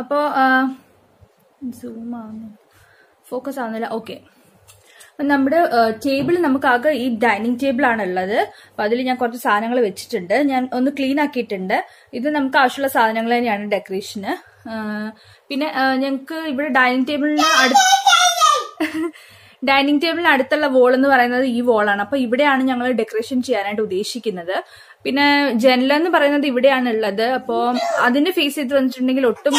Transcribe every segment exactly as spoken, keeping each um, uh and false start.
അപ്പോൾ സൂം ആവുന്നു, ഫോക്കസ് ആവുന്നില്ല. ഓക്കെ, നമ്മുടെ ടേബിൾ നമുക്കാകെ ഈ ഡൈനിങ് ടേബിൾ ആണുള്ളത്. അപ്പൊ അതിൽ ഞാൻ കുറച്ച് സാധനങ്ങൾ വെച്ചിട്ടുണ്ട്, ഞാൻ ഒന്ന് ക്ലീൻ ആക്കിയിട്ടുണ്ട്. ഇത് നമുക്ക് ആവശ്യമുള്ള സാധനങ്ങൾ തന്നെയാണ് ഡെക്കറേഷന്. പിന്നെ ഞങ്ങൾക്ക് ഇവിടെ ഡൈനിങ് ടേബിളിന് അടുത്ത് ഡൈനിങ് ടേബിളിന് അടുത്തുള്ള വോൾ എന്ന് പറയുന്നത് ഈ വോളാണ്. അപ്പൊ ഇവിടെയാണ് ഞങ്ങൾ ഡെക്കറേഷൻ ചെയ്യാനായിട്ട് ഉദ്ദേശിക്കുന്നത്. പിന്നെ ജനലെന്ന് പറയുന്നത് ഇവിടെയാണ് ഉള്ളത്. അപ്പോൾ അതിന്റെ ഫേസ് ചെയ്ത് വന്നിട്ടുണ്ടെങ്കിൽ ഒട്ടും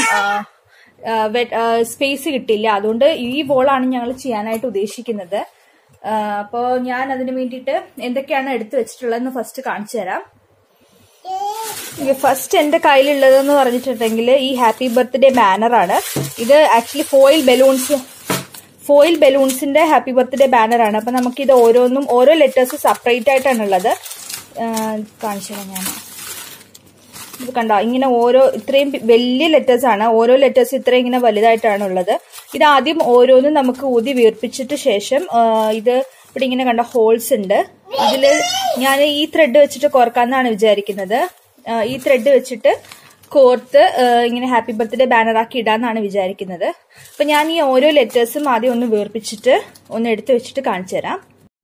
സ്പേസ് കിട്ടില്ല. അതുകൊണ്ട് ഈ വോളാണ് ഞങ്ങൾ ചെയ്യാനായിട്ട് ഉദ്ദേശിക്കുന്നത്. അപ്പോൾ ഞാൻ അതിന് വേണ്ടിയിട്ട് എന്തൊക്കെയാണ് എടുത്തു വെച്ചിട്ടുള്ളതെന്ന് ഫസ്റ്റ് കാണിച്ചു തരാം. ഫസ്റ്റ് എന്റെ കയ്യിലുള്ളതെന്ന് പറഞ്ഞിട്ടുണ്ടെങ്കിൽ ഈ ഹാപ്പി ബർത്ത്ഡേ ബാനറാണ്. ഇത് ആക്ച്വലി ഫോയിൽ ബലൂൺസ് ഫോയിൽ ബലൂൺസിന്റെ ഹാപ്പി ബർത്ത്ഡേ ബാനറാണ്. അപ്പൊ നമുക്കിത് ഓരോന്നും ഓരോ ലെറ്റേഴ്സ് സെപ്പറേറ്റ് ആയിട്ടാണ് ഉള്ളത്. കാണിച്ചു തരാം ഞാൻ. ഇത് കണ്ടോ, ഇങ്ങനെ ഓരോ ഇത്രയും വലിയ ലെറ്റേഴ്സ് ആണ്. ഓരോ ലെറ്റേഴ്സ് ഇത്രയും ഇങ്ങനെ വലുതായിട്ടാണ് ഉള്ളത്. ഇത് ആദ്യം ഓരോന്നും നമുക്ക് ഊതി വീർപ്പിച്ചിട്ട് ശേഷം ഇത് ഇവിടെ ഇങ്ങനെ കണ്ട ഹോൾസ് ഉണ്ട്. ഇതില് ഞാൻ ഈ ത്രെഡ് വെച്ചിട്ട് കോർക്കാന്നാണ് വിചാരിക്കുന്നത്. ഈ ത്രെഡ് വെച്ചിട്ട് കോർത്ത് ഇങ്ങനെ ഹാപ്പി ബർത്ത്ഡേ ബാനറാക്കി ഇടാന്നാണ് വിചാരിക്കുന്നത്. അപ്പൊ ഞാൻ ഈ ഓരോ ലെറ്റേഴ്സും ആദ്യം ഒന്ന് വീർപ്പിച്ചിട്ട് ഒന്ന് എടുത്തു വെച്ചിട്ട് കാണിച്ചു തരാം.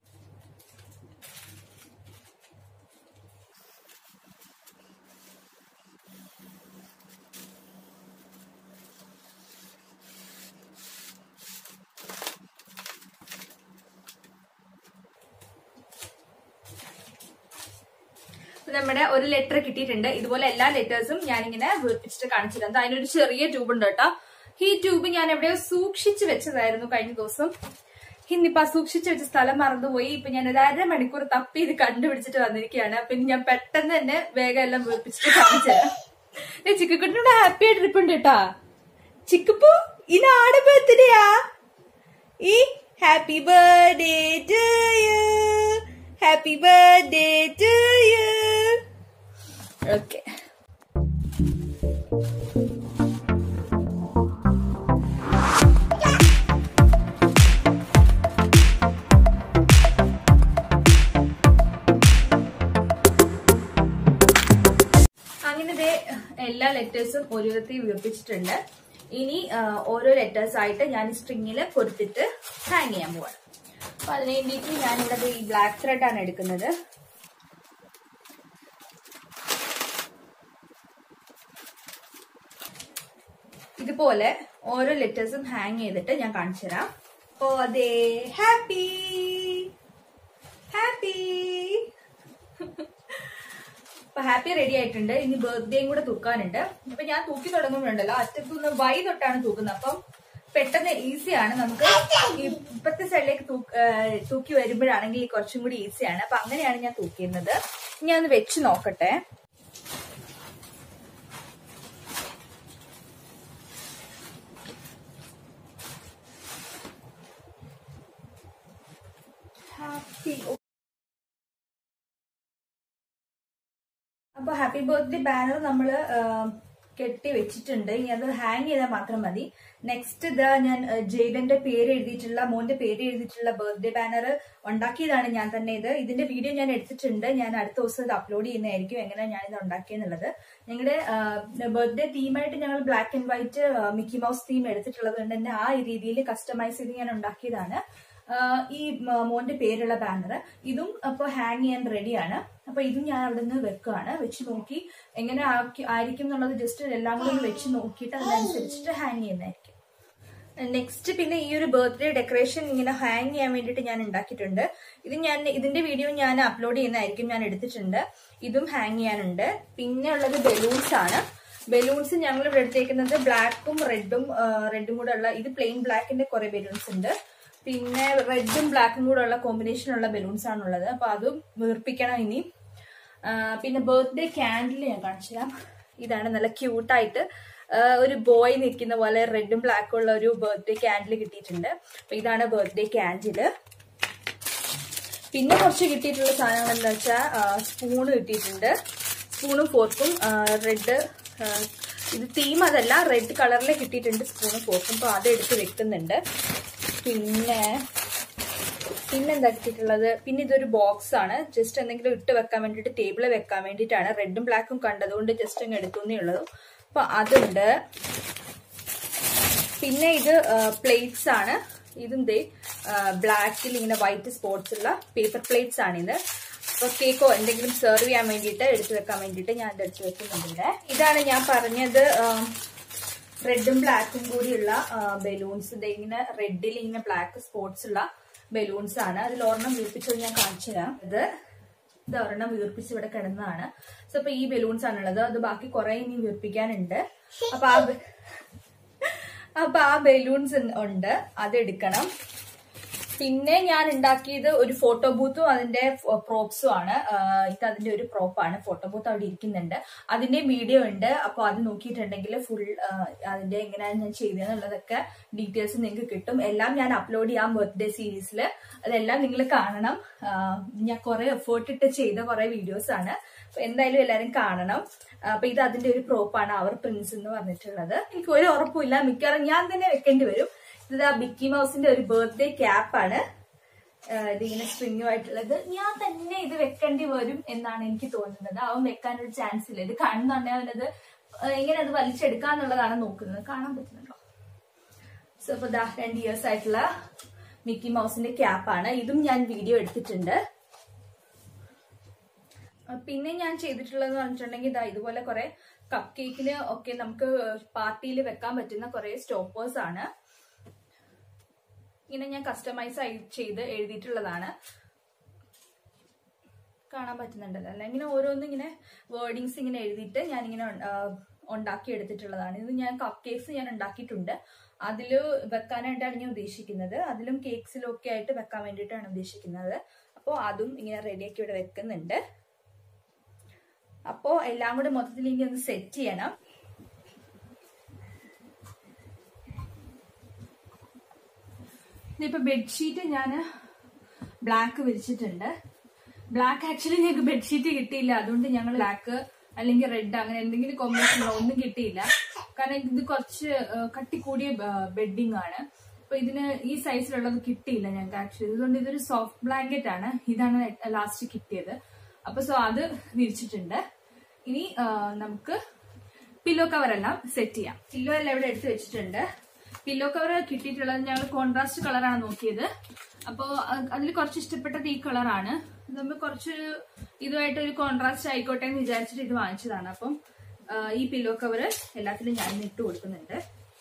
നമ്മുടെ ഒരു ലെറ്റർ കിട്ടിയിട്ടുണ്ട്. ഇതുപോലെ എല്ലാ ലെറ്റേഴ്സും ഞാനിങ്ങനെ വീർപ്പിച്ചിട്ട് കാണിച്ചിട്ടുണ്ട്. അതിനൊരു ചെറിയ ട്യൂബ് ഉണ്ട് കേട്ടോ. ഈ ട്യൂബ് ഞാൻ എവിടെയോ സൂക്ഷിച്ചു വെച്ചതായിരുന്നു കഴിഞ്ഞ ദിവസം. ഇന്നിപ്പോ സൂക്ഷിച്ചു വെച്ച സ്ഥലം മറന്നുപോയി. ഇപ്പൊ ഞാൻ ഒരു അരമണിക്കൂർ തപ്പി ഇത് കണ്ടുപിടിച്ചിട്ട് വന്നിരിക്കുകയാണ്. അപ്പൊ ഞാൻ പെട്ടെന്ന് തന്നെ വേഗം എല്ലാം വീർപ്പിച്ചിട്ട് കാണിച്ചുതരാം. ചിക്കുക്കുട്ടിനോട് ഹാപ്പി ആയിട്ട് ഇരിപ്പുണ്ട് കേട്ടാ. ചിക്കുപ്പൂ ഇന്ന് ആടെ ബർത്ത്ഡേയാ. ഈ happy birthday to you, happy birthday to you. Okay, അങ്ങനെ എല്ലാ ലെറ്റേഴ്സും ഒരു വിധത്തിൽ വീർപ്പിച്ചിട്ടുണ്ട്. ഇനി ഓരോ ലെറ്റേഴ്സ് ആയിട്ട് ഞാൻ സ്ട്രിങ്ങിൽ കൊടുത്തിട്ട് ഹാങ് ചെയ്യാൻ പോവാണ്. അപ്പൊ അതിന് വേണ്ടിയിട്ട് ഞാനിവിടെ ഈ ബ്ലാക്ക് ത്രെഡ് ആണ് എടുക്കുന്നത്. ഇതുപോലെ ഓരോ ലെറ്റേഴ്സും ഹാങ് ചെയ്തിട്ട് ഞാൻ കാണിച്ചു തരാം. ഓ അതെ, ഹാപ്പി ഹാപ്പി അപ്പൊ ഹാപ്പി റെഡി ആയിട്ടുണ്ട്. ഇനി ബർത്ത്ഡേയും കൂടെ തൂക്കാനുണ്ട്. അപ്പൊ ഞാൻ തൂക്കി തുടങ്ങുന്നുണ്ടല്ലോ, അറ്റത്തുനിന്ന് വൈ തൊട്ടാണ് തൂക്കുന്നത്. അപ്പം പെട്ടെന്ന് ഈസിയാണ്. നമുക്ക് ഇപ്പത്തെ സൈഡിലേക്ക് തൂക്കി വരുമ്പോഴാണെങ്കിൽ കുറച്ചും കൂടി ഈസിയാണ്. അപ്പൊ അങ്ങനെയാണ് ഞാൻ തൂക്കിയിരുന്നത്. ഞാൻ ഒന്ന് വെച്ച് നോക്കട്ടെ. അപ്പൊ ഹാപ്പി ബർത്ത്ഡേ ബാനർ നമ്മള് കെട്ടി വെച്ചിട്ടുണ്ട്. ഇനി അത് ഹാങ് ചെയ്താൽ മാത്രം മതി. നെക്സ്റ്റ് ഇതാ ഞാൻ ജെയ്ഡന്റെ പേര് എഴുതിയിട്ടുള്ള, മോന്റെ പേര് എഴുതിയിട്ടുള്ള ബർത്ത്ഡേ ബാനർ ഉണ്ടാക്കിയതാണ് ഞാൻ തന്നെ. ഇത് ഇതിന്റെ വീഡിയോ ഞാൻ എടുത്തിട്ടുണ്ട്. ഞാൻ അടുത്ത ദിവസം ഇത് അപ്ലോഡ് ചെയ്യുന്നതായിരിക്കും, എങ്ങനെയാണ് ഞാൻ ഇത് ഉണ്ടാക്കിയെന്നുള്ളത്. ഞങ്ങളുടെ ബർത്ത്ഡേ തീമായിട്ട് ഞങ്ങൾ black and white Mickey Mouse theme എടുത്തിട്ടുള്ളത് കൊണ്ട് തന്നെ ആ രീതിയിൽ കസ്റ്റമൈസ് ചെയ്ത് ഞാൻ ഉണ്ടാക്കിയതാണ് ഈ മോന്റെ പേരുള്ള ബാനർ. ഇതും അപ്പൊ ഹാങ് ചെയ്യാൻ റെഡിയാണ്. അപ്പൊ ഇതും ഞാൻ അവിടെ നിന്ന് വെക്കുകയാണ്. വെച്ച് നോക്കി എങ്ങനെ ആയിരിക്കും എന്നുള്ളത് ജസ്റ്റ് എല്ലാം കൂടെ ഒന്ന് വെച്ച് നോക്കിയിട്ട് അതിനനുസരിച്ചിട്ട് ഹാങ് ചെയ്യുന്നതായിരിക്കും. നെക്സ്റ്റ് പിന്നെ ഈ ഒരു ബർത്ത്ഡേ ഡെക്കറേഷൻ ഇങ്ങനെ ഹാങ് ചെയ്യാൻ വേണ്ടിയിട്ട് ഞാൻ ഉണ്ടാക്കിയിട്ടുണ്ട്. ഇത് ഞാൻ ഇതിന്റെ വീഡിയോ ഞാൻ അപ്ലോഡ് ചെയ്യുന്നതായിരിക്കും, ഞാൻ എടുത്തിട്ടുണ്ട്. ഇതും ഹാങ് ചെയ്യാനുണ്ട്. പിന്നെ ഉള്ളത് ബലൂൺസ് ആണ്. ബലൂൺസ് ഞങ്ങൾ ഇവിടെ എടുത്തേക്കുന്നത് ബ്ലാക്കും റെഡും റെഡും കൂടെ ഉള്ള, ഇത് പ്ലെയിൻ ബ്ലാക്കിന്റെ കുറെ ബലൂൺസ് ഉണ്ട്. പിന്നെ റെഡും ബ്ലാക്കും കൂടെ ഉള്ള കോമ്പിനേഷൻ ഉള്ള ബലൂൺസ് ആണുള്ളത്. അപ്പൊ അതും വീർപ്പിക്കണം ഇനി. പിന്നെ ബർത്ത്ഡേ ക്യാൻഡിൽ ഞാൻ കാണിച്ചു തരാം. ഇതാണ് നല്ല ക്യൂട്ടായിട്ട് ഒരു ബോയ് നിൽക്കുന്ന പോലെ റെഡും ബ്ലാക്കും ഉള്ള ഒരു ബർത്ത്ഡേ ക്യാൻഡിൽ കിട്ടിയിട്ടുണ്ട്. അപ്പൊ ഇതാണ് ബർത്ത്ഡേ ക്യാൻഡിൽ. പിന്നെ കുറച്ച് കിട്ടിയിട്ടുള്ള സാധനങ്ങൾ എന്താ വെച്ചാൽ സ്പൂണ് കിട്ടിയിട്ടുണ്ട്. സ്പൂണും ഫോർക്കും റെഡ്, ഇത് തീം അതല്ല, റെഡ് കളറിൽ കിട്ടിയിട്ടുണ്ട് സ്പൂണും ഫോർക്കും. അപ്പൊ അത് എടുത്ത് വെക്കുന്നുണ്ട്. പിന്നെ പിന്നെന്താ കിട്ടിയിട്ടുള്ളത്, പിന്നെ ഇതൊരു ബോക്സ് ആണ്. ജസ്റ്റ് എന്തെങ്കിലും ഇട്ട് വെക്കാൻ വേണ്ടിയിട്ട്, ടേബിള് വെക്കാൻ വേണ്ടിയിട്ടാണ്. റെഡും ബ്ലാക്കും കണ്ടതുകൊണ്ട് ജസ്റ്റ് അങ്ങ് എടുക്കുന്നേ ഉള്ളൂ. അപ്പൊ അതുണ്ട്. പിന്നെ ഇത് പ്ലേറ്റ്സ് ആണ്. ഇതും ദേ ബ്ലാക്കിൽ ഇങ്ങനെ വൈറ്റ് സ്പോട്ട്സ് ഉള്ള പേപ്പർ പ്ലേറ്റ്സ് ആണ് ഇത്. അപ്പൊ കേക്കോ എന്തെങ്കിലും സെർവ് ചെയ്യാൻ വേണ്ടിയിട്ട് എടുത്തു വെക്കാൻ വേണ്ടിയിട്ട് ഞാൻ ഇത് എടുത്തു വെക്കുന്നുണ്ട്. ഇതാണ് ഞാൻ പറഞ്ഞത് റെഡും ബ്ലാക്കും കൂടിയുള്ള ബലൂൺസ്. ഇത് ഇങ്ങനെ റെഡിൽ ഇങ്ങനെ ബ്ലാക്ക് സ്പോട്ട്സ് ഉള്ള ബലൂൺസ് ആണ്. അതിൽ ഒരെണ്ണം വീർപ്പിച്ചത് ഞാൻ കാണിച്ചു തരാം. ഇത് ഇത് ഒരെണ്ണം വീർപ്പിച്ച് ഇവിടെ കിടന്നതാണ്. സോ അപ്പൊ ഈ ബലൂൺസ് ആണുള്ളത്. അത് ബാക്കി കുറെ ഇനി വീർപ്പിക്കാനുണ്ട്. അപ്പൊ ആ അപ്പൊ ആ ബലൂൺസ് ഉണ്ട്, അത് എടുക്കണം. പിന്നെ ഞാൻ ഉണ്ടാക്കിയത് ഒരു ഫോട്ടോ ബൂത്തും അതിന്റെ പ്രോപ്സും ആണ്. ഇത് അതിന്റെ ഒരു പ്രോപ്പാണ്. ഫോട്ടോ ബൂത്ത് അവിടെ ഇരിക്കുന്നുണ്ട്. അതിന്റെ വീഡിയോ ഉണ്ട്. അപ്പൊ അത് നോക്കിയിട്ടുണ്ടെങ്കിൽ ഫുൾ അതിന്റെ എങ്ങനെയാണ് ഞാൻ ചെയ്തതെന്നുള്ളതൊക്കെ ഡീറ്റെയിൽസ് നിങ്ങൾക്ക് കിട്ടും. എല്ലാം ഞാൻ അപ്ലോഡ് ചെയ്യാം ബർത്ത്ഡേ സീരീസിൽ. അതെല്ലാം നിങ്ങൾ കാണണം. ഞാൻ കുറെ എഫേർട്ട് ഇട്ട് ചെയ്ത കുറെ വീഡിയോസ് ആണ്. അപ്പൊ എന്തായാലും എല്ലാരും കാണണം. അപ്പൊ ഇത് അതിന്റെ ഒരു പ്രോപ്പാണ്, അവർ പ്രിൻസ് എന്ന് പറഞ്ഞിട്ടുള്ളത്. എനിക്ക് ഒരു ഉറപ്പില്ല, മിക്കവാറും ഞാൻ തന്നെ വെക്കേണ്ടി വരും. ഇത് ആ മിക്കി മൗസിന്റെ ഒരു ബർത്ത്ഡേ ക്യാപ്പാണ്. ഇതിങ്ങനെ സ്ട്രിങ്ങുമായിട്ടുള്ളത്. ഞാൻ തന്നെ ഇത് വെക്കേണ്ടി വരും എന്നാണ് എനിക്ക് തോന്നുന്നത്. അവൻ വെക്കാനൊരു ചാൻസ് ഇല്ല. ഇത് കാണുന്നുണ്ടെങ്കിൽ അവനത് എങ്ങനെ അത് വലിച്ചെടുക്കാന്നുള്ളതാണ് നോക്കുന്നത്. കാണാൻ പറ്റുന്നുണ്ടോ? സോ അപ്പൊ ദാ രണ്ട് ഇയേഴ്സ് ആയിട്ടുള്ള മിക്കി മൗസിന്റെ ക്യാപ്പാണ്. ഇതും ഞാൻ വീഡിയോ എടുത്തിട്ടുണ്ട്. പിന്നെ ഞാൻ ചെയ്തിട്ടുള്ളതെന്ന് പറഞ്ഞിട്ടുണ്ടെങ്കിൽ ഇതാ ഇതുപോലെ കുറെ കപ്പ് കേക്കിന് ഒക്കെ നമുക്ക് പാർട്ടിയിൽ വെക്കാൻ പറ്റുന്ന കുറെ സ്റ്റോപ്പേഴ്സ് ആണ്. ഇങ്ങനെ ഞാൻ കസ്റ്റമൈസ് ചെയ്ത് എഴുതിയിട്ടുള്ളതാണ്. കാണാൻ പറ്റുന്നുണ്ടല്ലോ അല്ലെ? ഇങ്ങനെ ഓരോന്നും ഇങ്ങനെ വേർഡിങ്സ് ഇങ്ങനെ എഴുതിയിട്ട് ഞാനിങ്ങനെ ഉണ്ടാക്കി എടുത്തിട്ടുള്ളതാണ്. ഇത് ഞാൻ കപ്പ് കേക്ക്സ് ഞാൻ ഉണ്ടാക്കിയിട്ടുണ്ട്. അതിൽ വെക്കാനായിട്ടാണ് ഞാൻ ഉദ്ദേശിക്കുന്നത്. അതിലും കേക്ക്സിലും ഒക്കെ ആയിട്ട് വെക്കാൻ വേണ്ടിയിട്ടാണ് ഉദ്ദേശിക്കുന്നത്. അപ്പോൾ അതും ഇങ്ങനെ റെഡിയാക്കി ഇവിടെ വെക്കുന്നുണ്ട്. അപ്പോ എല്ലാം കൂടെ മൊത്തത്തിൽ ഇനി ഒന്ന് സെറ്റ് ചെയ്യണം. ഇതിപ്പോ ബെഡ്ഷീറ്റ് ഞാൻ ബ്ലാക്ക് വിരിച്ചിട്ടുണ്ട്. ബ്ലാക്ക് ആക്ച്വലി ഞങ്ങൾക്ക് ബെഡ്ഷീറ്റ് കിട്ടിയില്ല. അതുകൊണ്ട് ഞങ്ങൾ ബ്ലാക്ക് അല്ലെങ്കിൽ റെഡ് അങ്ങനെ എന്തെങ്കിലും കോമ്പിനേഷൻ ഒന്നും കിട്ടിയില്ല. കാരണം ഇത് കുറച്ച് കട്ടിക്കൂടിയ ബെഡിങ് ആണ്. അപ്പൊ ഇതിന് ഈ സൈസിലുള്ളത് കിട്ടിയില്ല ഞങ്ങൾക്ക് ആക്ച്വലി. അതുകൊണ്ട് ഇതൊരു സോഫ്റ്റ് ബ്ലാങ്കറ്റ് ആണ്. ഇതാണ് ലാസ്റ്റ് കിട്ടിയത്. അപ്പൊ സോ അത് വിരിച്ചിട്ടുണ്ട്. ഇനി നമുക്ക് പില്ലോ കവർ എല്ലാം സെറ്റ് ചെയ്യാം. പില്ലോ എല്ലാം ഇവിടെ എടുത്ത് വെച്ചിട്ടുണ്ട്. പില്ലോ കവർ കിട്ടിയിട്ടുള്ളത് ഞങ്ങൾ കോൺട്രാസ്റ്റ് കളറാണ് നോക്കിയത്. അപ്പോ അതിൽ കുറച്ച് ഇഷ്ടപ്പെട്ടത് ഈ കളറാണ്. നമ്മൾ കുറച്ച് ഇതുമായിട്ട് ഒരു കോൺട്രാസ്റ്റ് ആയിക്കോട്ടെ എന്ന് വിചാരിച്ചിട്ട് ഇത് വാങ്ങിച്ചതാണ്. അപ്പം ഈ പില്ലോ കവർ എല്ലാത്തിലും ഞാൻ ഇട്ട് കൊടുക്കുന്നുണ്ട്.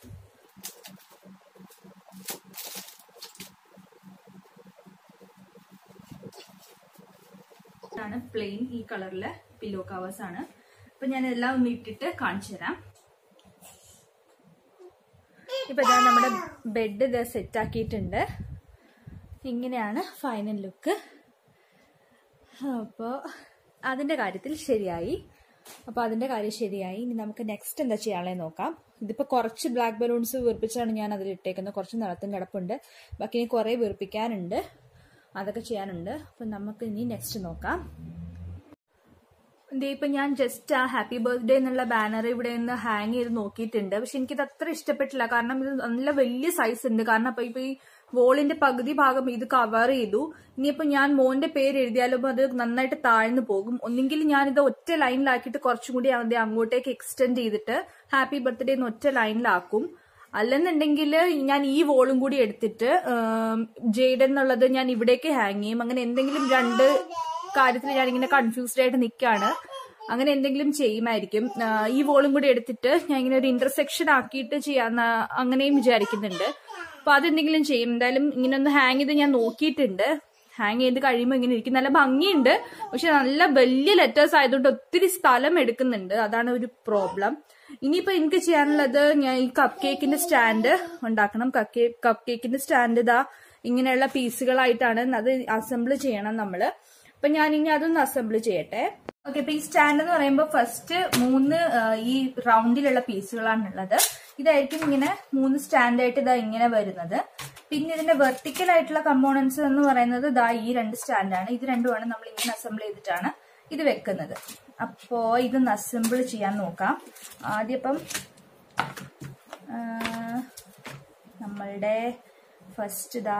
ാണ് പ്ലെയിൻ ഈ കളറിലെ പില്ലോ കവേഴ്സ് ആണ്. അപ്പൊ ഞാൻ എല്ലാം ഒന്ന് ഇട്ടിട്ട് കാണിച്ചു തരാം. ഇപ്പൊ ഇതാ നമ്മുടെ ബെഡ് ഇത് സെറ്റ് ആക്കിയിട്ടുണ്ട്. ഇങ്ങനെയാണ് ഫൈനൽ ലുക്ക്. അപ്പോ അതിന്റെ കാര്യത്തിൽ ശരിയായി. അപ്പൊ അതിന്റെ കാര്യം ശരിയായി. ഇനി നമുക്ക് നെക്സ്റ്റ് എന്താ ചെയ്യാനുള്ളത് നോക്കാം. ഇതിപ്പോ കുറച്ച് ബ്ലാക്ക് ബലൂൺസ് വീർപ്പിച്ചാണ് ഞാൻ അതിൽ ഇട്ടേക്കുന്നത്. കുറച്ച് നിറത്തും കിടപ്പുണ്ട്. ബാക്കി ഇനി കുറെ വീർപ്പിക്കാനുണ്ട്. അതൊക്കെ ചെയ്യാനുണ്ട്. അപ്പൊ നമുക്ക് ഇനി നെക്സ്റ്റ് നോക്കാം. ഇപ്പൊ ഞാൻ ജസ്റ്റ് ആ ഹാപ്പി ബർത്ത്ഡേ എന്നുള്ള ബാനർ ഇവിടെ നിന്ന് ഹാങ് ചെയ്ത് നോക്കിയിട്ടുണ്ട്. പക്ഷെ എനിക്കിത് അത്ര ഇഷ്ടപ്പെട്ടില്ല. കാരണം ഇത് നല്ല വലിയ സൈസ് ഉണ്ട്. കാരണം അപ്പൊ ഇപ്പൊ ഈ വോളിന്റെ പകുതി ഭാഗം ഇത് കവർ ചെയ്തു. ഇനിയിപ്പോ ഞാൻ മോന്റെ പേര് എഴുതിയാലും അത് നന്നായിട്ട് താഴ്ന്നു പോകും. ഒന്നെങ്കിൽ ഞാൻ ഇത് ഒറ്റ ലൈനിലാക്കിയിട്ട് കുറച്ചും കൂടി അങ്ങോട്ടേക്ക് എക്സ്റ്റെൻഡ് ചെയ്തിട്ട് ഹാപ്പി ബർത്ത്ഡേ എന്ന് ഒറ്റ ലൈനിലാക്കും. അല്ലെന്നുണ്ടെങ്കിൽ ഞാൻ ഈ വോളും കൂടി എടുത്തിട്ട് ജെയ്ഡൻ എന്നുള്ളത് ഞാൻ ഇവിടേക്ക് ഹാങ് ചെയ്യും. അങ്ങനെ എന്തെങ്കിലും രണ്ട് കാര്യത്തിൽ ഞാനിങ്ങനെ കൺഫ്യൂസ്ഡ് ആയിട്ട് നിൽക്കുകയാണ്. അങ്ങനെ എന്തെങ്കിലും ചെയ്യുമായിരിക്കും. ഈ വോളും കൂടി എടുത്തിട്ട് ഞാൻ ഇങ്ങനെ ഒരു ഇന്റർസെക്ഷൻ ആക്കിയിട്ട് ചെയ്യാന്ന അങ്ങനെയും വിചാരിക്കുന്നുണ്ട്. അപ്പൊ അതെന്തെങ്കിലും ചെയ്യും. എന്തായാലും ഇങ്ങനെ ഒന്ന് ഹാങ് ചെയ്ത് ഞാൻ നോക്കിയിട്ടുണ്ട്. ഹാങ് ചെയ്ത് കഴിയുമ്പോൾ ഇങ്ങനെ ഇരിക്കും. നല്ല ഭംഗിയുണ്ട്. പക്ഷെ നല്ല വലിയ ലെറ്റേഴ്സ് ആയതുകൊണ്ട് ഒത്തിരി സ്ഥലം എടുക്കുന്നുണ്ട്. അതാണ് ഒരു പ്രോബ്ലം. ഇനിയിപ്പോ എനിക്ക് ചെയ്യാനുള്ളത് ഞാൻ ഈ കപ്പ് കേക്കിന്റെ സ്റ്റാൻഡ് ഉണ്ടാക്കണം. കപ്പ് കപ്പ് കേക്കിന്റെ സ്റ്റാൻഡ് ഇതാ ഇങ്ങനെയുള്ള പീസുകളായിട്ടാണ് അത് അസംബിൾ ചെയ്യണം നമ്മള്. അപ്പൊ ഞാൻ ഇനി അതൊന്ന് അസംബിൾ ചെയ്യട്ടെ. ഓക്കെ, അപ്പൊ ഈ സ്റ്റാൻഡ് എന്ന് പറയുമ്പോൾ ഫസ്റ്റ് മൂന്ന് ഈ റൗണ്ടിലുള്ള പീസുകളാണുള്ളത്. ഇതായിരിക്കും ഇങ്ങനെ മൂന്ന് സ്റ്റാൻഡായിട്ട് ഇതാ ഇങ്ങനെ വരുന്നത്. പിന്നെ ഇതിന്റെ വെർട്ടിക്കൽ ആയിട്ടുള്ള കമ്പോണൻസ് എന്ന് പറയുന്നത് ഇതാ ഈ രണ്ട് സ്റ്റാൻഡാണ്. ഇത് രണ്ടുമാണ് നമ്മൾ ഇങ്ങനെ അസംബിൾ ചെയ്തിട്ടാണ് ഇത് വെക്കുന്നത്. അപ്പോ ഇതൊന്ന് അസംബിൾ ചെയ്യാൻ നോക്കാം. ആദ്യം ഇപ്പം നമ്മളുടെ ഫസ്റ്റ് ഇതാ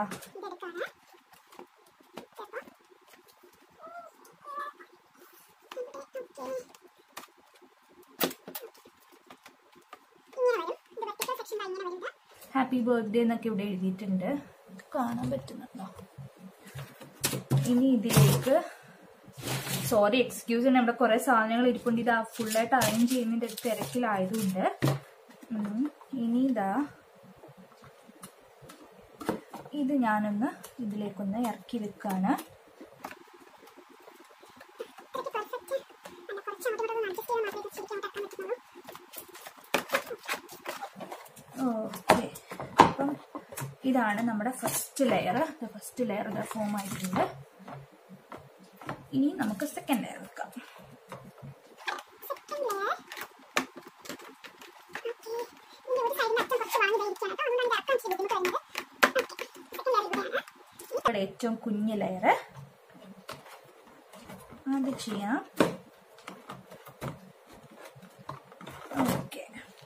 ഹാപ്പി ബർത്ത്ഡേ എന്നൊക്കെ ഇവിടെ എഴുതിയിട്ടുണ്ട്, കാണാൻ പറ്റുന്നുണ്ടോ? ഇനി ഇതിലേക്ക് സോറി എക്സ്ക്യൂസ് ചെയ്യണം, ഇവിടെ കുറെ സാധനങ്ങൾ ഇരിപ്പുണ്ട്. ഇതാ ഫുള്ളായിട്ട് അറേഞ്ച് ചെയ്യുന്നതിന്റെ തിരക്കിലായതുകൊണ്ട്. ഇനി ഇതാ ഇത് ഞാനൊന്ന് ഇതിലേക്കൊന്ന് ഇറക്കി വെക്കാണ്. ഓക്കെ, അപ്പം ഇതാണ് നമ്മുടെ ഫസ്റ്റ് ലെയർ. ഫസ്റ്റ് ലെയർ ഇത് ഫോം ആയിട്ടുണ്ട്. ഇനി നമുക്ക് സെക്കൻഡ് ലെയർ വെക്കാം. ഇവിടെ ഏറ്റവും കുഞ്ഞു ലെയർ അത് ചെയ്യാം. ഓക്കെ,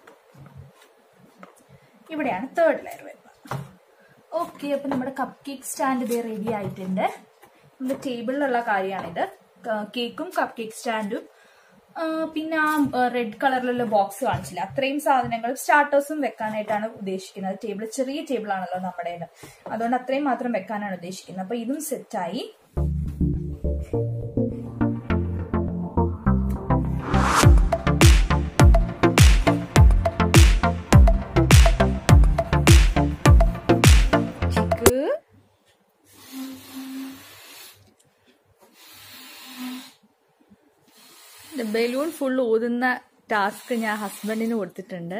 ഇവിടെയാണ് തേർഡ് ലെയർ വരുന്നത്. ഓക്കെ, അപ്പൊ നമ്മുടെ കപ്പ് കേക്ക് സ്റ്റാൻഡ് ഇത് റെഡി ആയിട്ടുണ്ട്. നമ്മുടെ ടേബിളിലുള്ള കാര്യമാണിത്. കേക്കും കപ്പ് കേക്ക് സ്റ്റാൻഡും പിന്നെ ആ റെഡ് കളറിലുള്ള ബോക്സ് കാണിച്ചില്ല, അത്രയും സാധനങ്ങൾ സ്റ്റാർട്ടേഴ്സും വെക്കാനായിട്ടാണ് ഉദ്ദേശിക്കുന്നത്. ടേബിൾ ചെറിയ ടേബിൾ ആണല്ലോ നമ്മുടെ, അതുകൊണ്ട് അത്രയും മാത്രം വെക്കാനാണ് ഉദ്ദേശിക്കുന്നത്. അപ്പൊ ഇതും സെറ്റായി. ബലൂൺ ഫുൾ ഊതുന്ന ടാസ്ക് ഞാൻ ഹസ്ബൻഡിന് കൊടുത്തിട്ടുണ്ട്.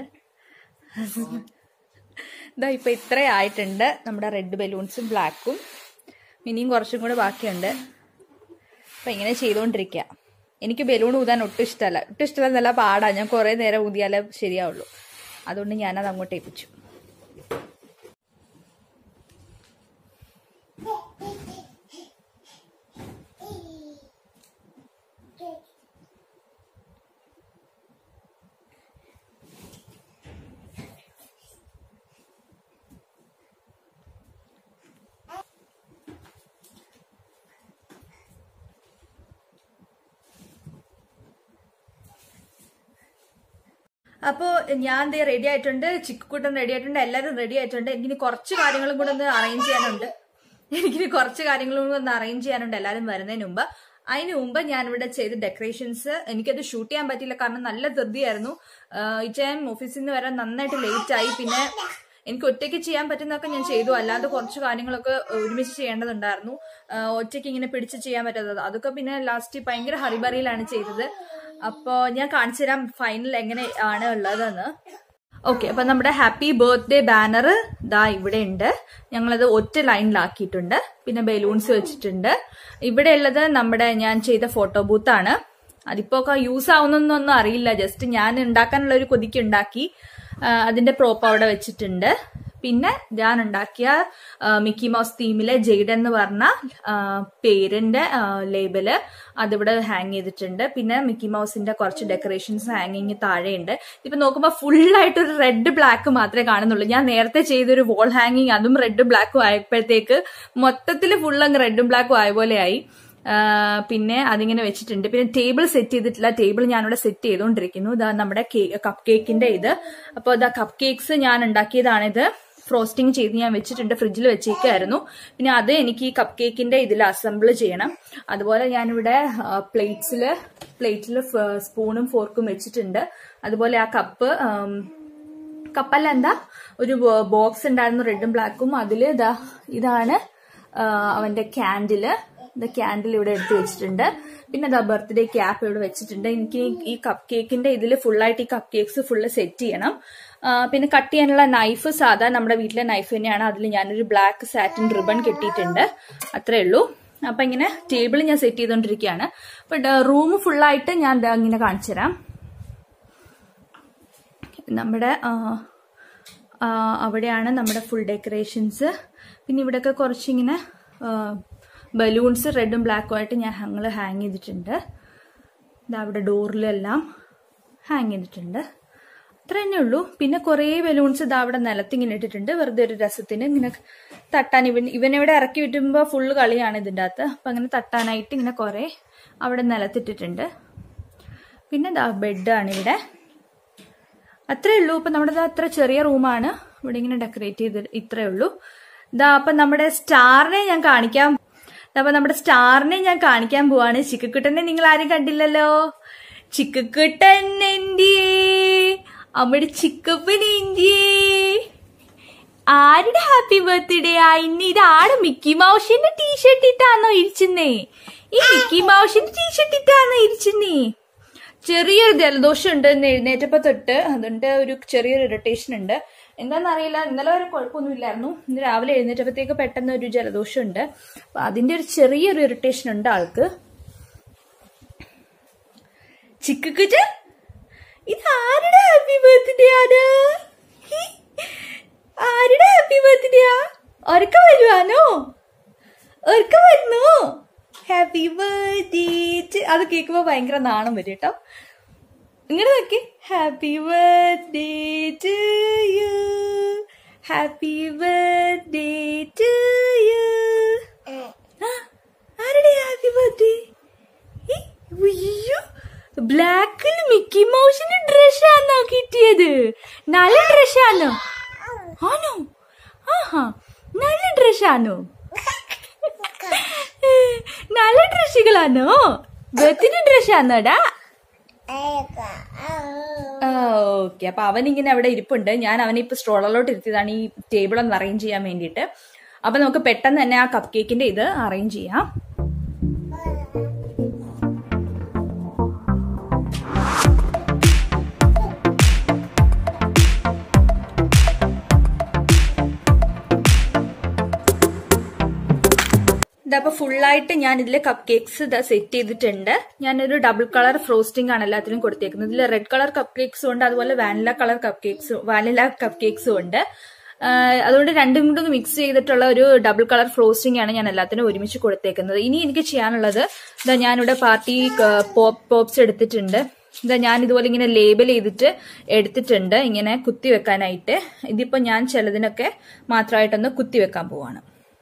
ഇതാ ഇപ്പൊ ഇത്ര ആയിട്ടുണ്ട് നമ്മുടെ റെഡ് ബലൂൺസും ബ്ലാക്കും. ഇനിയും കുറച്ചും കൂടെ ബാക്കിയുണ്ട്. അപ്പൊ ഇങ്ങനെ ചെയ്തുകൊണ്ടിരിക്കുക. എനിക്ക് ബലൂൺ ഊതാൻ ഒട്ടും ഇഷ്ടമല്ല, ഒട്ടും ഇഷ്ടമല്ല നല്ല പാടാ. ഞാൻ കുറെ നേരം ഊതിയാലേ ശരിയാവുള്ളൂ. അതുകൊണ്ട് ഞാനത് അങ്ങോട്ട് ഏൽപ്പിച്ചു. അപ്പോ ഞാൻ ദേ റെഡി ആയിട്ടുണ്ട്, ചിക്കുക്കുട്ടൻ റെഡി ആയിട്ടുണ്ട്, എല്ലാവരും റെഡി ആയിട്ടുണ്ട്. എനിക്കിനി കുറച്ച് കാര്യങ്ങളും കൂടെ ഒന്ന് അറേഞ്ച് ചെയ്യാനുണ്ട് എനിക്കിനി കുറച്ച് കാര്യങ്ങളും കൂടെ ഒന്ന് അറേഞ്ച് ചെയ്യാനുണ്ട് എല്ലാവരും വരുന്നതിന് മുമ്പ്. അതിന് മുമ്പ് ഞാനിവിടെ ചെയ്ത ഡെക്കറേഷൻസ് എനിക്കത് ഷൂട്ട് ചെയ്യാൻ പറ്റിയില്ല, കാരണം നല്ല ധൃതിയായിരുന്നു. ഇച്ചയും ഓഫീസിൽ നിന്ന് വരാൻ നന്നായിട്ട് ലേറ്റ് ആയി. പിന്നെ എനിക്ക് ഒറ്റയ്ക്ക് ചെയ്യാൻ പറ്റുന്നതൊക്കെ ഞാൻ ചെയ്തു, അല്ലാതെ കുറച്ച് കാര്യങ്ങളൊക്കെ ഒരുമിച്ച് ചെയ്യേണ്ടതുണ്ടായിരുന്നു. ഒറ്റയ്ക്ക് ഇങ്ങനെ പിടിച്ച് ചെയ്യാൻ പറ്റാത്തത് അതൊക്കെ പിന്നെ ലാസ്റ്റ് ഭയങ്കര ഹറിബറിയിലാണ് ചെയ്തത്. അപ്പോ ഞാൻ കാണിച്ചു തരാം ഫൈനൽ എങ്ങനെ ആണ് ഉള്ളതെന്ന്. ഓക്കെ, അപ്പൊ നമ്മുടെ ഹാപ്പി ബർത്ത്ഡേ ബാനർ ദാ ഇവിടെ ഉണ്ട്. ഞങ്ങളത് ഒറ്റ ലൈനിലാക്കിയിട്ടുണ്ട്. പിന്നെ ബലൂൺസ് വെച്ചിട്ടുണ്ട്. ഇവിടെ ഉള്ളത് നമ്മുടെ ഞാൻ ചെയ്ത ഫോട്ടോ ബൂത്താണ്. അതിപ്പോ യൂസ് ആവുന്നൊന്നും അറിയില്ല, ജസ്റ്റ് ഞാൻ ഉണ്ടാക്കാനുള്ള ഒരു കൊതിക്ക് ഉണ്ടാക്കി. അതിന്റെ പ്രോപ്പ് അവിടെ വെച്ചിട്ടുണ്ട്. പിന്നെ ഞാൻ ഉണ്ടാക്കിയ മിക്കി മൗസ് തീമിലെ ജെയ്ഡൻ എന്ന് പറഞ്ഞ പേരിന്റെ ലേബല് അതിവിടെ ഹാങ് ചെയ്തിട്ടുണ്ട്. പിന്നെ മിക്കി മൗസിന്റെ കുറച്ച് ഡെക്കറേഷൻസ് ഹാങ്ങിങ് താഴെയുണ്ട്. ഇപ്പൊ നോക്കുമ്പോൾ ഫുള്ളായിട്ട് ഒരു റെഡ് ബ്ലാക്ക് മാത്രമേ കാണുന്നുള്ളൂ. ഞാൻ നേരത്തെ ചെയ്തൊരു വോൾ ഹാങ്ങിങ് അതും റെഡ് ബ്ലാക്കും ആയപ്പോഴത്തേക്ക് മൊത്തത്തിൽ ഫുൾ അങ്ങ് റെഡും ബ്ലാക്കും ആയ പോലെയായി. പിന്നെ അതിങ്ങനെ വെച്ചിട്ടുണ്ട്. പിന്നെ ടേബിൾ സെറ്റ് ചെയ്തിട്ടില്ല, ടേബിൾ ഞാനിവിടെ സെറ്റ് ചെയ്തുകൊണ്ടിരിക്കുന്നു. ഇതാ നമ്മുടെ കപ്പ് കേക്കിന്റെ ഇത്. അപ്പൊ ഇതാ കപ്പ് കേക്ക്സ് ഞാൻ ഉണ്ടാക്കിയതാണിത്. ഫ്രോസ്റ്റിംഗ് ചെയ്ത് ഞാൻ വെച്ചിട്ടുണ്ട്, ഫ്രിഡ്ജിൽ വെച്ചേക്കായിരുന്നു. പിന്നെ അത് എനിക്ക് ഈ കപ്പ് കേക്കിന്റെ ഇതിൽ അസംബിൾ ചെയ്യണം. അതുപോലെ ഞാനിവിടെ പ്ലേറ്റ്സില് പ്ലേറ്റിൽ സ്പൂണും ഫോർക്കും വെച്ചിട്ടുണ്ട്. അതുപോലെ ആ കപ്പ് കപ്പല്ല എന്താ ഒരു ബോക്സ് ഉണ്ടായിരുന്നു റെഡും ബ്ലാക്കും. അതില് ഇതാ ഇതാണ് അവന്റെ ക്യാൻഡില്. ഇത് ക്യാൻഡിൽ ഇവിടെ എടുത്ത് വെച്ചിട്ടുണ്ട്. പിന്നെ അതാ ബർത്ത്ഡേ ക്യാപ്പ് ഇവിടെ വെച്ചിട്ടുണ്ട്. എനിക്ക് ഈ കപ്പ് കേക്കിന്റെ ഇതിൽ ഫുള്ളായിട്ട് ഈ കപ്പ് കേക്ക്സ് ഫുള്ള് സെറ്റ് ചെയ്യണം. പിന്നെ കട്ട് ചെയ്യാനുള്ള നൈഫ് സാധാ നമ്മുടെ വീട്ടിലെ നൈഫ് തന്നെയാണ്. അതിൽ ഞാനൊരു ബ്ലാക്ക് സാറ്റിൻ റിബൺ കെട്ടിയിട്ടുണ്ട്. അത്രേ ഉള്ളൂ. അപ്പൊ ഇങ്ങനെ ടേബിൾ ഞാൻ സെറ്റ് ചെയ്തോണ്ടിരിക്കുകയാണ്. അപ്പൊ റൂം ഫുള്ളായിട്ട് ഞാൻ ഇങ്ങനെ കാണിച്ചു തരാം. നമ്മുടെ അവിടെയാണ് നമ്മുടെ ഫുൾ ഡെക്കറേഷൻസ്. പിന്നെ ഇവിടെയൊക്കെ കുറച്ചിങ്ങനെ ബലൂൺസ് റെഡും ബ്ലാക്കും ആയിട്ട് ഞാൻ ഞങ്ങൾ ഹാങ് ചെയ്തിട്ടുണ്ട്. ഇതാ അവിടെ ഡോറിലെല്ലാം ഹാങ് ചെയ്തിട്ടുണ്ട്. അത്ര തന്നെ ഉള്ളൂ. പിന്നെ കുറേ ബലൂൺസ് ഇതാ അവിടെ നിലത്തിങ്ങനെ ഇട്ടിട്ടുണ്ട്, വെറുതെ ഒരു രസത്തിന് ഇങ്ങനെ തട്ടാൻ. ഇവൻ ഇവനിവിടെ ഇറക്കി വിട്ടുമ്പോൾ ഫുള്ള് കളിയാണ് ഇതിൻ്റെ അകത്ത്. അപ്പം അങ്ങനെ തട്ടാനായിട്ട് ഇങ്ങനെ കുറേ അവിടെ നിലത്തിട്ടിട്ടുണ്ട്. പിന്നെ ഇതാ ബെഡാണ് ഇവിടെ. അത്രേ ഉള്ളൂ. ഇപ്പം നമ്മുടെ അത്ര ചെറിയ റൂമാണ്. ഇവിടെ ഇങ്ങനെ ഡെക്കറേറ്റ് ചെയ്ത് ഇത്രേ ഉള്ളൂ. ഇതാ അപ്പൊ നമ്മുടെ സ്റ്റാറിനെ ഞാൻ കാണിക്കാം. അപ്പൊ നമ്മുടെ സ്റ്റാറിനെ ഞാൻ കാണിക്കാൻ പോവാണ്. ചിക്കുക്കുട്ടനെ നിങ്ങൾ ആരും കണ്ടില്ലല്ലോ. ചിക്കുക്കുട്ടൻ എന്തിയേ, അവിടെ ചിക്കപ്പൻ എന്തിയേ. ആരുടെ ഹാപ്പി ബർത്ത്ഡേ ആ ഇന്ന്? ഇതാണ് മിക്കി മൗസിന്റെ ടീഷർട്ട് ഇട്ടാന്നോ ഇരിക്കുന്നേ? ഈ മിക്കി മൗസിന്റെ ടീഷർട്ട് ഇട്ടാന്നോ ഇരിക്കുന്നേ? ചെറിയൊരു ജലദോഷം ഉണ്ട് ഇന്ന് എഴുന്നേറ്റപ്പോ തൊട്ട്. അതുകൊണ്ട് ഒരു ചെറിയൊരു ഇറിറ്റേഷൻ ഉണ്ട്. എന്താണെന്നറിയില്ല, ഇന്നലെ വരെ കുഴപ്പമൊന്നും ഇല്ലായിരുന്നു. ഇന്ന് രാവിലെ എഴുന്നേറ്റപ്പോഴത്തേക്ക് പെട്ടെന്ന് ഒരു ജലദോഷം ഉണ്ട്. അപ്പൊ അതിന്റെ ഒരു ചെറിയൊരു ഇറിറ്റേഷൻ ഉണ്ട് ആൾക്ക്. ചിക്കുക്കുട്ട, ഇത് ആരുടെ ഹാപ്പി ബർത്ത്ഡേ ആണ്? ആരുടെ ഹാപ്പി ബർത്ത്ഡേയാ? ഉറക്ക വരുവാനോ? ഉറക്ക വരുന്നു? Happy birthday. അത് കേൾക്കുമ്പോ ഭയങ്കര നാണം വരും കേട്ടോ. ഇങ്ങനെ നോക്കി. Happy birthday to you, happy birthday to you. ആരുടെ ഹാപ്പി ബർത്ത്ഡേ? ബ്ലാക്കിൽ മിക്കി മൗസിന്റെ ഡ്രസ്സാണോ കിട്ടിയത്? നല്ല ഡ്രസ്സാണോ? ആണോ? ആഹാ, നല്ല ഡ്രസ്സാണോ? നല്ല ഡ്രസ്സുകളാണോ? ബർത്ത്ഡേ ഡ്രസ്സാണോടാ? ഓക്കെ. അപ്പൊ അവൻ ഇങ്ങനെ അവിടെ ഇരിപ്പുണ്ട്. ഞാൻ അവനെ ഇപ്പൊ സ്ട്രോളറിലോട്ട് ഇരുത്തിയതാണ് ഈ ടേബിൾ ഒന്ന് അറേഞ്ച് ചെയ്യാൻ വേണ്ടിയിട്ട്. അപ്പൊ നമുക്ക് പെട്ടെന്ന് തന്നെ ആ കപ്പ് കേക്കിന്റെ ഇത് അറേഞ്ച് ചെയ്യാം. ഇതപ്പോ ഫുള്ളായിട്ട് ഞാൻ ഇതില് കപ്പ് കേക്ക്സ് ഇതാ സെറ്റ് ചെയ്തിട്ടുണ്ട്. ഞാനൊരു ഡബിൾ കളർ ഫ്രോസ്റ്റിംഗ് ആണ് എല്ലാത്തിലും കൊടുത്തേക്കുന്നത്. ഇതിൽ റെഡ് കളർ കപ്പ് കേക്ക്സും ഉണ്ട്, അതുപോലെ വാനില കളർ കപ്പ് കേക്ക്സും വാനില കപ്പ് കേക്ക്സും ഉണ്ട്. അതുകൊണ്ട് രണ്ടും കൂടെ മിക്സ് ചെയ്തിട്ടുള്ള ഒരു ഡബിൾ കളർ ഫ്രോസ്റ്റിംഗ് ആണ് ഞാൻ എല്ലാത്തിനും ഒരുമിച്ച് കൊടുത്തേക്കുന്നത്. ഇനി എനിക്ക് ചെയ്യാനുള്ളത് ഇതാ ഞാനിവിടെ പാർട്ടി പോപ്പ് പോപ്സ് എടുത്തിട്ടുണ്ട്. ഇതാ ഞാൻ ഇതുപോലെ ഇങ്ങനെ ലേബൽ ചെയ്തിട്ട് എടുത്തിട്ടുണ്ട് ഇങ്ങനെ കുത്തി വെക്കാനായിട്ട്. ഇതിപ്പോ ഞാൻ ചിലതിനൊക്കെ മാത്രമായിട്ടൊന്ന് കുത്തി വെക്കാൻ പോവാണ്.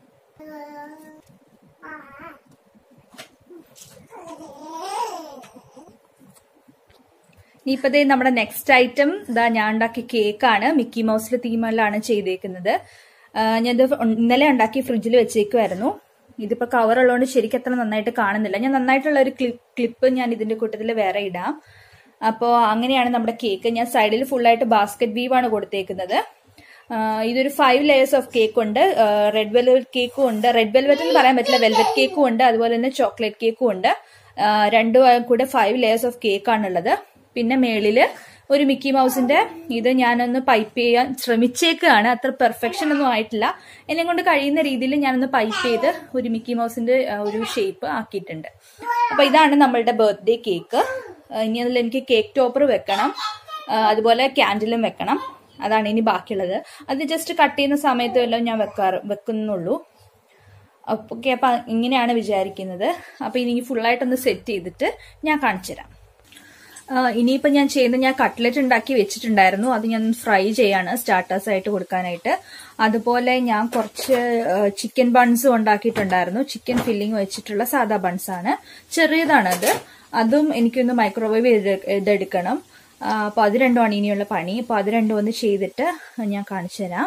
ഇനിയിപ്പതേ നമ്മുടെ നെക്സ്റ്റ് ഐറ്റം ഇതാ ഞാൻ ഉണ്ടാക്കിയ കേക്കാണ്. മിക്കി മൗസിലെ തീമിലാണ് ചെയ്തേക്കുന്നത്. ഞാനിത് ഇന്നലെ ഉണ്ടാക്കി ഫ്രിഡ്ജിൽ വെച്ചേക്കുമായിരുന്നു. ഇതിപ്പോ കവർ ഉള്ളതുകൊണ്ട് ശരിക്കും അത്ര നന്നായിട്ട് കാണുന്നില്ല. ഞാൻ നന്നായിട്ടുള്ള ഒരു ക്ലിപ്പ് ക്ലിപ്പ് ഞാൻ ഇതിന്റെ കൂട്ടത്തിൽ വേറെ ഇടാം. അപ്പോൾ അങ്ങനെയാണ് നമ്മുടെ കേക്ക്. ഞാൻ സൈഡിൽ ഫുള്ളായിട്ട് ബാസ്ക്കറ്റ് വീവ് ആണ് കൊടുത്തേക്കുന്നത്. ഇതൊരു ഫൈവ് ലെയേഴ്സ് ഓഫ് കേക്ക് ഉണ്ട്. റെഡ് വെൽവെറ്റ് കേക്കും ഉണ്ട്. റെഡ് വെൽവെറ്റ് എന്ന് പറയാൻ പറ്റില്ല, വെൽവെറ്റ് കേക്കും ഉണ്ട്, അതുപോലെ തന്നെ ചോക്ലേറ്റ് കേക്കും ഉണ്ട്. രണ്ടും കൂടെ ഫൈവ് ലെയേഴ്സ് ഓഫ് കേക്കാണുള്ളത്. പിന്നെ മേളില് ഒരു മിക്കി മൗസിന്റെ ഇത് ഞാനൊന്ന് പൈപ്പ് ചെയ്യാൻ ശ്രമിച്ചേക്കാണ്. അത്ര പെർഫെക്ഷൻ ഒന്നും ആയിട്ടില്ല. എന്നെ കൊണ്ട് കഴിയുന്ന രീതിയിൽ ഞാനൊന്ന് പൈപ്പ് ചെയ്ത് ഒരു മിക്കി മൗസിന്റെ ഒരു ഷേപ്പ് ആക്കിയിട്ടുണ്ട്. അപ്പൊ ഇതാണ് നമ്മളുടെ ബർത്ത്ഡേ കേക്ക്. ഇനി അതിൽ എനിക്ക് കേക്ക് ടോപ്പർ വെക്കണം, അതുപോലെ ക്യാൻഡിലും വെക്കണം. അതാണ് ഇനി ബാക്കിയുള്ളത്. അത് ജസ്റ്റ് കട്ട് ചെയ്യുന്ന സമയത്ത് എല്ലാം ഞാൻ വെക്കാറ് വെക്കുന്നുള്ളൂ. ഓക്കെ, അപ്പൊ ഇങ്ങനെയാണ് വിചാരിക്കുന്നത്. അപ്പൊ ഇനി ഫുള്ളായിട്ടൊന്ന് സെറ്റ് ചെയ്തിട്ട് ഞാൻ കാണിച്ചു തരാം. ഇനിയിപ്പോ ഞാൻ ചെയ്യുന്നത്, ഞാൻ കട്ട്ലറ്റ് ഉണ്ടാക്കി വെച്ചിട്ടുണ്ടായിരുന്നു. അത് ഞാൻ ഫ്രൈ ചെയ്യാണ് സ്റ്റാർട്ടേഴ്സ് ആയിട്ട് കൊടുക്കാനായിട്ട്. അതുപോലെ ഞാൻ കുറച്ച് ചിക്കൻ ബൺസും ഉണ്ടാക്കിയിട്ടുണ്ടായിരുന്നു. ചിക്കൻ ഫില്ലിങ് വെച്ചിട്ടുള്ള സാധാ ബൺസ് ആണ്, ചെറിയതാണത്. അതും എനിക്കൊന്ന് മൈക്രോവേവ് ചെയ്തെടുക്കണം. അപ്പൊ അത് രണ്ടുമാണ് ഇനിയുള്ള പണി. അപ്പൊ അത് രണ്ടും ഒന്ന് ചെയ്തിട്ട് ഞാൻ കാണിച്ചു തരാം.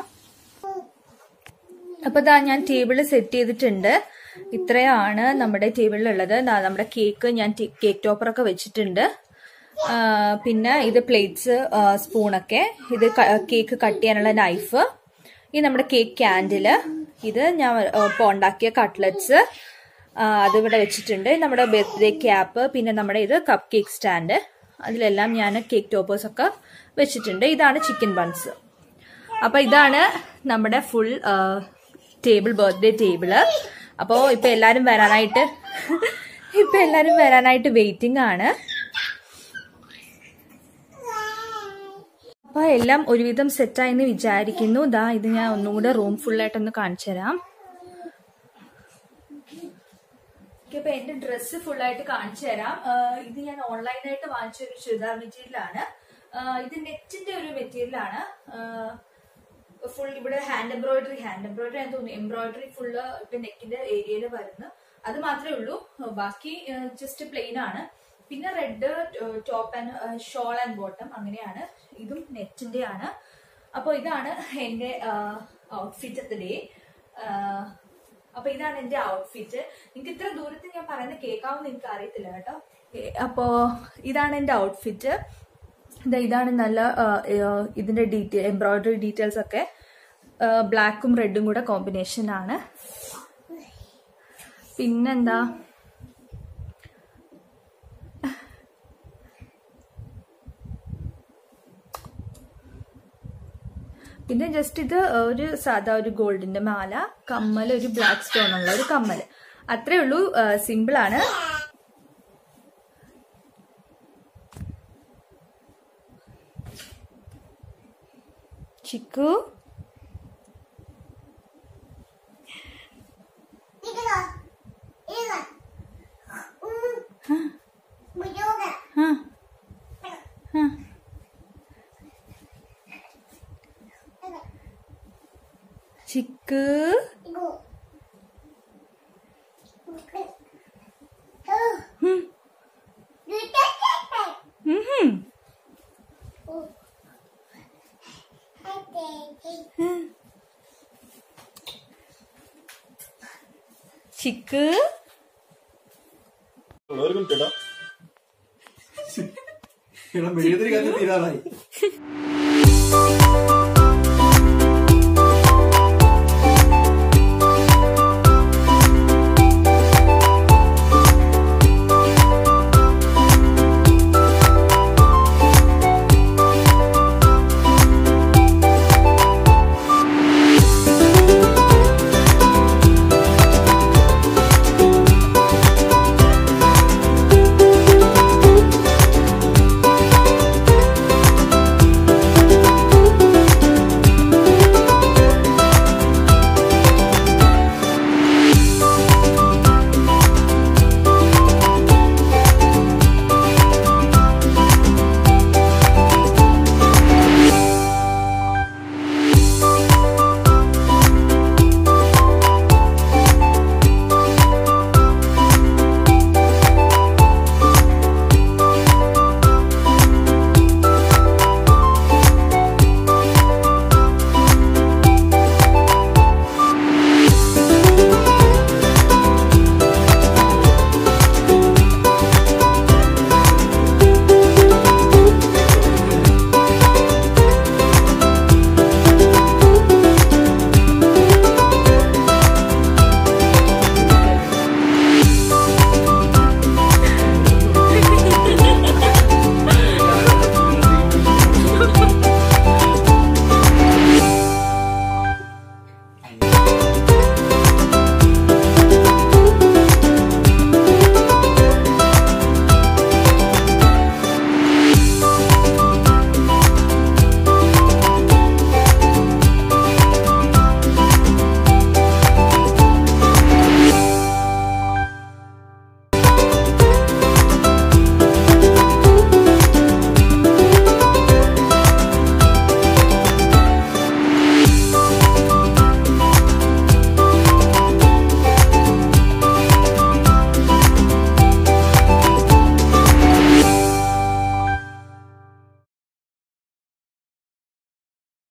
അപ്പൊ ഇതാ ഞാൻ ടേബിള് സെറ്റ് ചെയ്തിട്ടുണ്ട്. ഇത്രയാണ് നമ്മുടെ ടേബിളിലുള്ളത്. നമ്മുടെ കേക്ക് ഞാൻ കേക്ക് ടോപ്പറൊക്കെ വെച്ചിട്ടുണ്ട്. പിന്നെ ഇത് പ്ലേറ്റ്സ്, സ്പൂണൊക്കെ, ഇത് കേക്ക് കട്ട് ചെയ്യാനുള്ള നൈഫ്, ഇത് നമ്മുടെ കേക്ക് ക്യാൻഡില്, ഇത് ഞാൻ ഇപ്പോൾ ഉണ്ടാക്കിയ കട്ട്ലറ്റ്സ് അതിവിടെ വെച്ചിട്ടുണ്ട്. നമ്മുടെ ബർത്ത്ഡേ ക്യാപ്പ്, പിന്നെ നമ്മുടെ ഇത് കപ്പ് കേക്ക് സ്റ്റാൻഡ്, അതിലെല്ലാം ഞാൻ കേക്ക് ടോപ്പേഴ്സ് ഒക്കെ വെച്ചിട്ടുണ്ട്. ഇതാണ് ചിക്കൻ ബൺസ്. അപ്പൊ ഇതാണ് നമ്മുടെ ഫുൾ ടേബിൾ, ബർത്ത്ഡേ ടേബിള്. അപ്പോൾ ഇപ്പൊ എല്ലാരും വരാനായിട്ട് ഇപ്പൊ എല്ലാരും വരാനായിട്ട് വെയിറ്റിംഗ് ആണ്. അപ്പൊ എല്ലാം ഒരുവിധം സെറ്റായെന്ന് വിചാരിക്കുന്നു. ദാ ഇത് ഞാൻ ഒന്നുകൂടെ റൂം ഫുള്ളായിട്ടൊന്ന് കാണിച്ചു തരാം. അപ്പൊ എന്റെ ഡ്രസ്സ് ഫുള്ളായിട്ട് കാണിച്ചു തരാം. ഇത് ഞാൻ ഓൺലൈനായിട്ട് വാങ്ങിച്ച ഒരു ചുരിദാർ മെറ്റീരിയലാണ്. ഇത് നെറ്റിന്റെ ഒരു മെറ്റീരിയലാണ്. ഫുൾ ഇവിടെ ഹാൻഡ് എംബ്രോയിഡറി ഹാൻഡ് എംബ്രോയിഡറി ഞാൻ തോന്നുന്നു എംബ്രോയിഡറി ഫുള്ള് ഇപ്പൊ നെക്കിന്റെ ഏരിയയിൽ വരുന്നു. അത് മാത്രമേ ഉള്ളൂ. ബാക്കി ജസ്റ്റ് പ്ലെയിൻ ആണ്. പിന്നെ red top and shawl and bottom അങ്ങനെയാണ്. ഇതും നെറ്റിന്റെ ആണ്. അപ്പൊ ഇതാണ് എന്റെ ഔട്ട്ഫിറ്റ് ഓഫ് ദ ഡേ. അപ്പൊ ഇതാണ് എന്റെ ഔട്ട്ഫിറ്റ്. നിങ്ങൾക്ക് ഇത്ര ദൂരത്തിൽ ഞാൻ പറയുന്നത് കേൾക്കാമെന്ന് എനിക്ക് അറിയത്തില്ല കേട്ടോ. അപ്പോ ഇതാണ് എന്റെ ഔട്ട്ഫിറ്റ്. ഇതാണ് നല്ല ഇതിന്റെ ഡീറ്റെയിൽ എംബ്രോയിഡറി ഡീറ്റെയിൽസ് ഒക്കെ ബ്ലാക്കും റെഡും കൂടെ കോമ്പിനേഷൻ ആണ്. പിന്നെന്താ, പിന്നെ ജസ്റ്റ് ഇത് ഒരു സാധാ ഒരു ഗോൾഡിന്റെ മാല, കമ്മൽ, ഒരു ബ്ലാക്ക് സ്റ്റോൺ ഉള്ള ഒരു കമ്മൽ, അത്രേ ഉള്ളൂ. സിമ്പിൾ ആണ്. ചിക്കു ചിക്കു ചിക്കു ഒരു മിനിറ്റ് തീരാറായി.